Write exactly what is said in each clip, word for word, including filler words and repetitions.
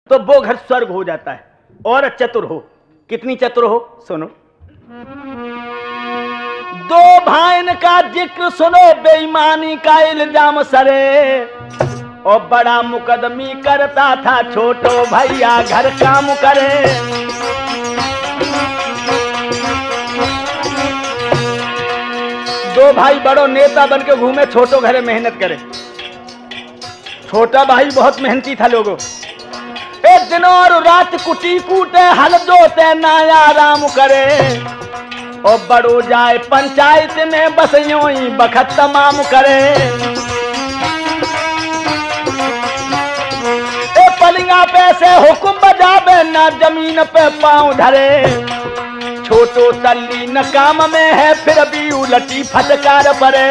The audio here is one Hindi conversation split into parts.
तो वो घर स्वर्ग हो जाता है। और चतुर हो, कितनी चतुर हो सुनो। दो भाइन का जिक्र सुनो, बेईमानी का इल्जाम सरे, और बड़ा मुकदमी करता था छोटो भैया घर काम करे। दो भाई बड़ो नेता बन के घूमे, छोटो घरे मेहनत करे। छोटा भाई बहुत मेहनती था लोगों। एक दिन और रात कुटी कूटे, हल जोते नाया राम करे, और बड़ो जाए पंचायत में बस यूं ही बखत तमाम करे। ए पलिंगा पे से हुक्म बजावे, ना जमीन पे पांव धरे, छोटो तल्ली न काम में है फिर भी उलटी फटकार परे।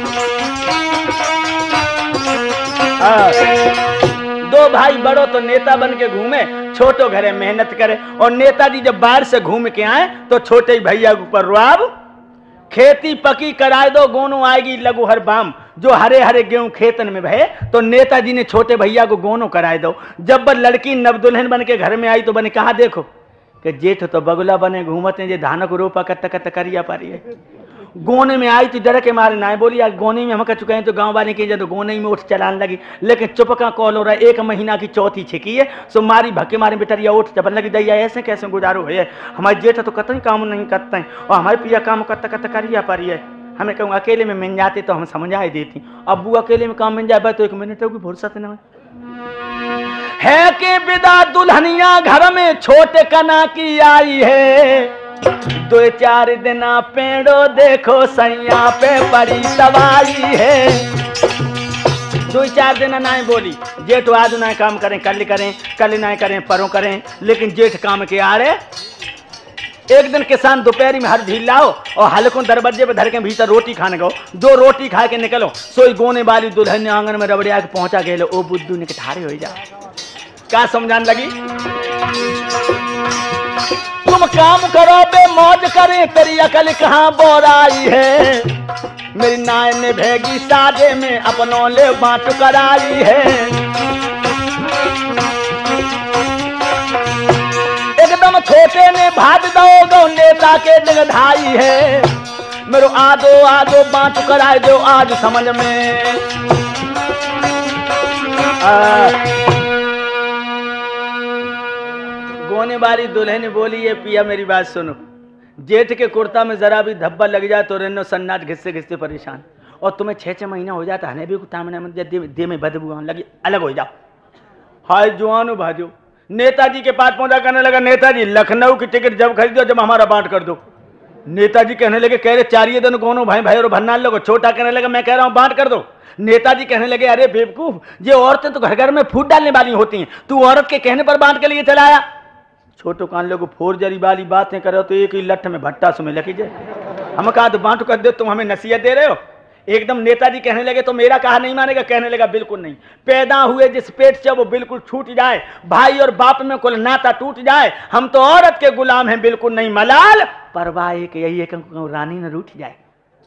दो भाई बड़ो तो नेता बन के घूमे, छोटो घरे मेहनत करे। और नेताजी जब बाहर से घूम के आए तो छोटे भैया के ऊपर रुआब, खेती पकी कराए दो गोनो आएगी लगू हर बाम, जो हरे हरे गेहूं खेतन में भये। तो नेताजी ने छोटे भैया को गोनो कराए दो। जब वह लड़की नवदुल्हन बन के घर में आई तो बने कहा देखो कि जेठ तो बगुला बने घूमते हैं, जे धान को रोपा कत्त कत्त करिया पारी है। गोने में आई तो डर के मारे ना बोली यार गोने में हम कर चुके हैं, तो गांव वाले के तो गोने में उठ चलाने लगी। लेकिन चुपका कॉल हो रहा है, एक महीना की चौथी छिकी है, सो मारी भक्के मारे बेटरिया उठ चपन लगी। दैया ऐसे कैसे गुजारो है, हमारे जेठ तो कतई काम नहीं करते हैं, और हमारे पिया काम कत्त कत्त करिया पारी है। हमें कहूँ अकेले में मिल जाते तो हम समझा ही देती, अबू अकेले में काम मिल जाए तो एक मिनट की फुर्सत न है कि विदा दुल्हनिया घर में छोटे कना की आई है। दो चार दिन पेड़ो देखो सैया पे पड़ी तबाही है। दो चार दिन ना बोली जेठ आज ना काम करें, कल करें, कल ना करें, परों करें, लेकिन जेठ काम के आ रहे। एक दिन किसान दोपहरी में हर ढील लाओ और हल्कों दरवाजे पे धर के भीतर रोटी खाने गो। दो रोटी खा के निकलो, सोई गोने वाली दुल्हन ने आंगन में रबड़िया के पहुंचा गए। ओ बुद्धू ने ठारे हो जा, क्या समझाने लगी। तुम काम करो बे मौज करें, तेरी अकल कहाँ बोराई है। मेरी नाय ने भेगी साजे में अपनों ले बांट कराई है। एकदम छोटे ने भाग दो गो नेता के जगधाई है। मेरो आदो आदो बांट कराए दो आज समझ में आ, गोने वाली दुल्हन बोली ये पिया मेरी बात सुनो, जेठ के कुर्ता में जरा भी धब्बा लग जाए तो रेनो सन्नाट घिससे घिससे परेशान, और तुम्हें छह छह महीना हो जाता है भी तामने में दे में बदबू आने लगी, अलग हो जाओ। हाय जुआनो भाजो नेताजी के पास पहुंचा, करने लगा नेताजी लखनऊ की टिकट जब खरीदो जब हमारा बांट कर दो। नेताजी कहने लगे कह रहे चारिये दिन गोनो भाई भाई और भन्ना लोग। छोटा कहने लगा मैं कह रहा हूँ बांट कर दो। नेताजी कहने लगे अरे बेवकूफ, ये औरतें तो घर घर में फूट डालने वाली होती हैं, तू औरत के कहने पर बांट के लिए चलाया। छोटो कान लोग फोरजरी वाली बातें करो तो एक ही लठ में भट्टा सुमे लगी जाए। हम कहा तो बांट कर दो, तुम हमें नसीहत दे रहे हो। एकदम नेताजी कहने लगे तो मेरा कहा नहीं मानेगा। कहने लगा बिल्कुल नहीं, पैदा हुए जिस पेट से वो बिल्कुल छूट जाए, भाई और बाप में कुल नाता टूट जाए। हम तो औरत के गुलाम हैं, बिल्कुल नहीं मलाल। परवाह एक यही है कि रानी न रूठ जाए।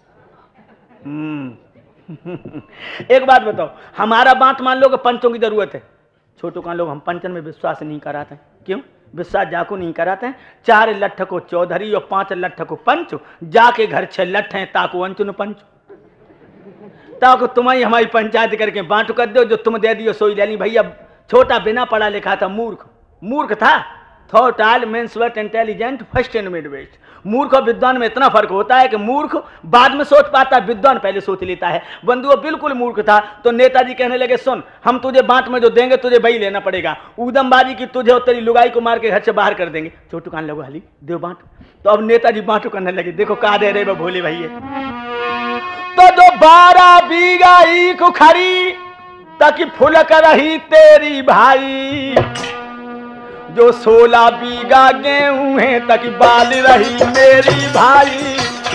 एक बात बताओ, हमारा बांट मान लो कि पंचों की जरूरत है। छोटो कान लोग हम पंचन में विश्वास नहीं कराते। क्यों विश्वास जाको नहीं कराते हैं? चार लठ को चौधरी और पांच लठ को पंच, जाके घर छह लठ हैं ताको अंचुन पंच। ताको तुम्हें हमारी पंचायत करके बांट कर दो, जो तुम दे दियो सोई ले ली। भैया छोटा बिना पढ़ा लिखा था, मूर्ख मूर्ख था। Thought all men's were intelligent first and mid west. मूर्ख और विद्वान में इतना फर्क होता है कि मूर्ख बाद में सोच पाता है, विद्वान पहले सोच लेता है। बंधु बिल्कुल मूर्ख था। तो नेताजी कहने लगे सुन, हम तुझे बांट में जो देंगे तुझे वही लेना पड़ेगा। ऊदमबाजी की तुझे और तेरी लुगाई को मार के घर से बाहर कर देंगे। छोटू कान लगो हली देव बांट। तो अब नेताजी बांटू करने लगे। देखो कहा दे रहे भोले भैया, तो जो बारह बीघा ईख खरी ताकि फुलक रही तेरी भाई, जो सोलह बीघा गेहूं है तक बाल रही मेरी भाई।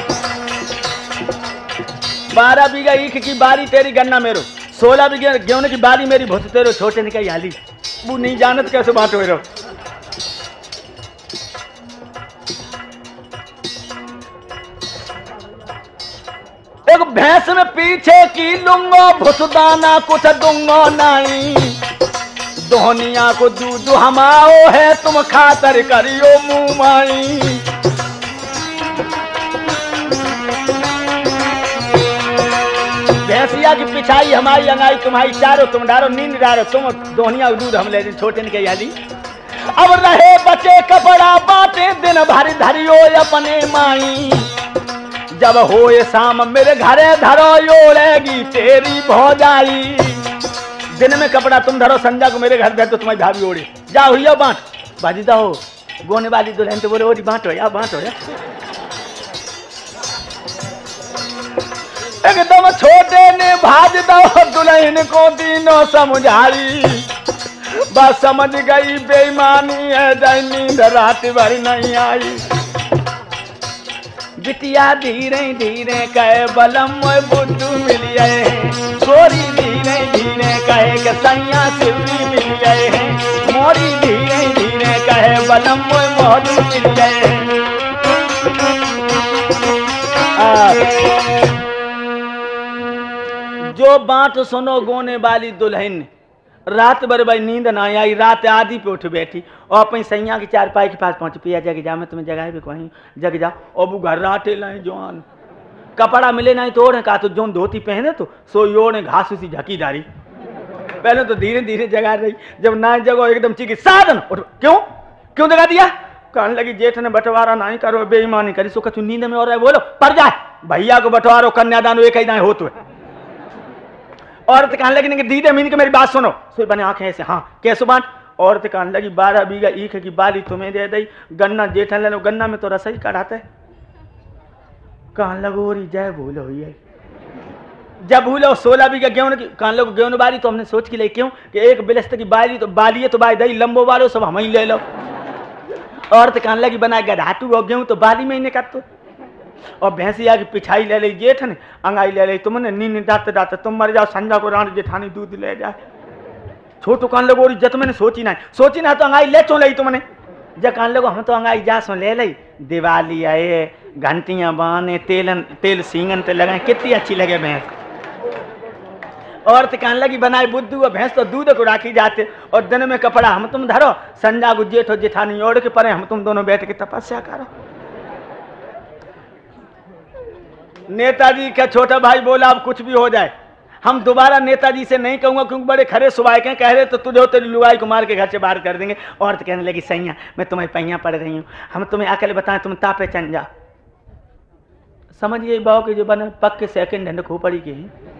बारह बीघा ईख की बारी तेरी गन्ना मेरो, सोलह बीघा गेहूं की बारी मेरी भूत तेरो। छोटे ने कही हाली वो नहीं जानत कैसे बांटो रहो। एक भैंस में पीछे की लूंगो भुसदाना कुछ दूंगो नहीं, दोहनिया को दूध हमाओ है तुम खातर करियो मुँह माई। भैंसिया की पिछाई हमारी अंगाई तुम्हारी चारो तुम डारो नींद डारो तुम दोहनिया को दूध हम ले छोटे ने कही आली। अब रहे बचे कपड़ा बाटे दिन भर धरियो अपने माई। जब होए शाम मेरे घरे धरो ओढ़ेगी तेरी भौजाई। दिन में कपड़ा तुम धरो संजा को मेरे घर भेज तो तुम्हारी भाभी ओढ़े जाओ हुई बांट बाजी हो गोने वाली दुल्हन तो बोले ओरी बांटो या बांटो या। एकदम छोटे ने भाज दो दुल्हन को तीनों समझाई। बस समझ गई बेईमानी है जाए नींद रात भर नहीं आई। बिटिया धीरे धीरे कहे बलम बुद्धू मिल गए हैं। गोरी धीरे धीरे कहे कि सैया शिवरी मिल गए हैं। मोरी धीरे धीरे कहे बलम मोहरू मिल गए हैं। जो बात सुनो गोने वाली दुल्हन रात भर भाई नींद ना आई। रात आधी पे उठ बैठी और अपनी सैया की चार पाई के पास पहुंच पिया जग जा मैं तुम्हें जगह भी कहीं जग जाओ। अब घर राटे लाए जवान कपड़ा मिले नहीं तो ओढ़े कहा तो जो धोती पहने तो सो योड़े घास उसी झकीदारी। पहले तो धीरे धीरे जगा रही जब ना जगो एकदम चीखी साधन क्यों क्यों जगा दिया। कहने लगी जेठ ने बंटवारा नहीं करो बेईमानी करी सो कछु नींद में और रहे बोलो पर जाए भैया को बंटवारो कन्यादान एक ही ना हो तो। औरत कहने लगी कि दीदे मीन के मेरी बात सुनो सो बने आंखें ऐसे हाँ कैसे बांट। औरत कहने लगी बारह बीघा ईख की बाली तुम्हें दे दी गन्ना जेठन ले लो गन्ना में तो रसोई कढ़ाते है। कहने लगो री जय भूल हुई है जब भूलो सोलह बीघा गेहूं की कहने लगो गेहूं बारी तो हमने सोच के लिए क्यों कि एक बिलस्त की बाली तो बाली है तो बाई दही लंबो वालो सब हम ही ले लो। औरत कहने लगी बना गधातू और गेहूं तो बाली में ही निकल तो। और भैंसिया की पिछाई ले ली जेठ ने अंगाई ले ली तुमने नींद डांते डांते तुम मर जाओ संजा को रानी जेठानी दूध ले जाए। छोटू कान लगो जत मैंने सोची ना सोची ना तो अंगाई ले चो ली तुमने जब कान लगो हम तो अंगाई जा सो ले ली। दिवाली आए घंटियां बाने तेलन तेल सींगन ते लगाए कितनी अच्छी लगे भैंस। औरत कहने लगी बनाए बुद्धू और भैंस तो दूध को राखी जाते और दिन में कपड़ा हम तुम धरो संजा को जेठो जेठानी ओढ़ के परे हम तुम दोनों बैठ के तपस्या करो। नेताजी का छोटा भाई बोला अब कुछ भी हो जाए हम दोबारा नेताजी से नहीं कहूंगा क्योंकि बड़े खरे सुबाह के कह रहे तो तुझे तेरी लुगाई को मार के घर से बाहर कर देंगे। औरत कहने लगी सैया मैं तुम्हें पैया पड़ रही हूँ हम तुम्हें अकेले बताएं तुम तापे चन जा। समझिए बाव के जो बने पक्के सेकंड हैंड खोपड़ी के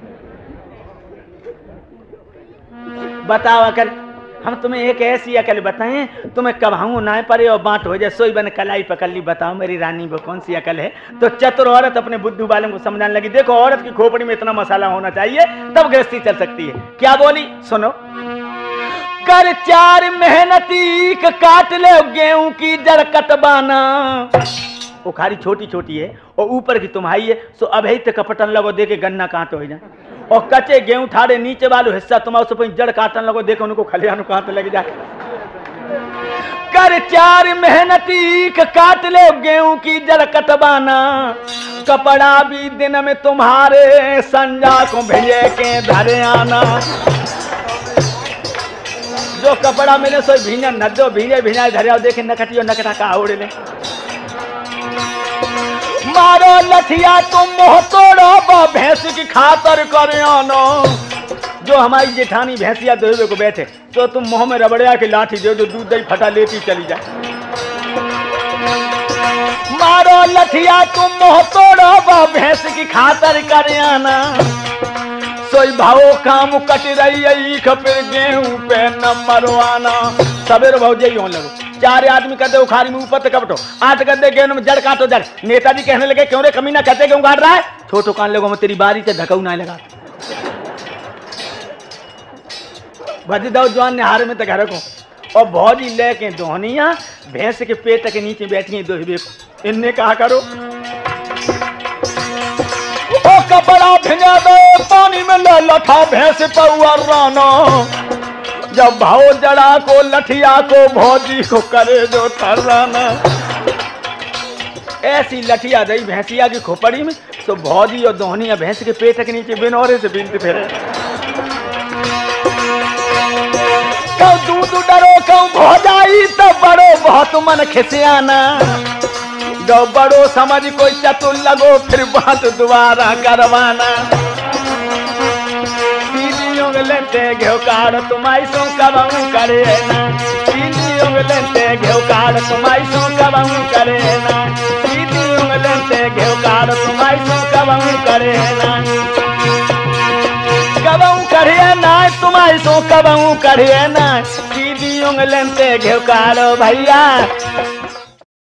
बताओ अकल हम तुम्हें एक ऐसी अकल बताएं तुम्हें कभाऊ ना पड़े और बांट हो जाए सोई बने कलाई पकड़ ली। बताओ मेरी रानी वो कौन सी अकल है। तो चतुर औरत अपने बुद्धू वालों को समझाने लगी देखो औरत की खोपड़ी में इतना मसाला होना चाहिए तब गृहस्थी चल सकती है। क्या बोली सुनो कर चार मेहनती काट ले गेहूं की जड़ कटबाना। उखारी छोटी छोटी है और ऊपर की तुम्हारी है सो अभी तक कपटन लगो देखे गन्ना कांट हो जाए और कच्चे गेहूं ठाड़े नीचे वालों हिस्सा तुम्हारे जड़ काटन लगो देखो उनको खलियान कांट लग जाए। कर चार मेहनती काट ले गेहूं की जड़ कटबाना कपड़ा भी दिन में तुम्हारे संजा को भेजे के धरे आना। जो कपड़ा मिले सो भींजा नदो भींजे भींजा धरे देखे नकटियो नकटा का उड़ ले। मारो लठिया तुम मोह तोड़ो भैंस की खातर कर आनो। जो हमारी जेठानी भैंसिया दोहे को बैठे तो तुम मुंह में रबड़िया की लाठी दे जो दूध दही फटा लेती चली जाए। मारो लठिया तुम मोह तोड़ो भैंस की खातर कर आना। सोई भावो काम कट रही खपिर गेहूं पे न मरवाना। सवेर भौजे ही लगो चार आदमी कहते उखारी में ऊपर कपटो आठ गद्दे गेहूं में जड़ काटो जड़। नेताजी कहने लगे क्यों रे कमीना कहते गेहूं काट रहा है। छोटो कान लोगों में तेरी बारी से धकऊ ना लगा भज दो जवान ने हारे में तो घर को और भौजी लेके दोहनिया भैंस के पेट के नीचे बैठी दोहबे को इनने कहा करो ओ कपड़ा भिजा दो पानी में ले लठा भैंस पौआ रानो। जब भाव जड़ा को लठिया को भौजी को करे जो ठर्राना। ऐसी लठिया दई भैंसिया की खोपड़ी में तो भौजी और दोहनिया भैंस के पेट के नीचे बिनौरे से बिनते फिरे। कहूँ दूध डरो कहूँ भो जाई तो बड़ो बहुत मन खिसियाना। जो बड़ो समझ कोई चतुर लगो फिर बात दोबारा करवाना। सीधी उंगलते घेव काड़ तुम्हारी सो कबहू करे ना। सीधी उंगलते घेव काड़ तुम्हारी सो कबहू करे ना। सीधी उंगलते घेव काड़ तुम्हारी सो कबहू करे ना। कबहू करे ना तुम्हारी सो कबहू करे ना। सीधी उंगलते घेव काड़ भैया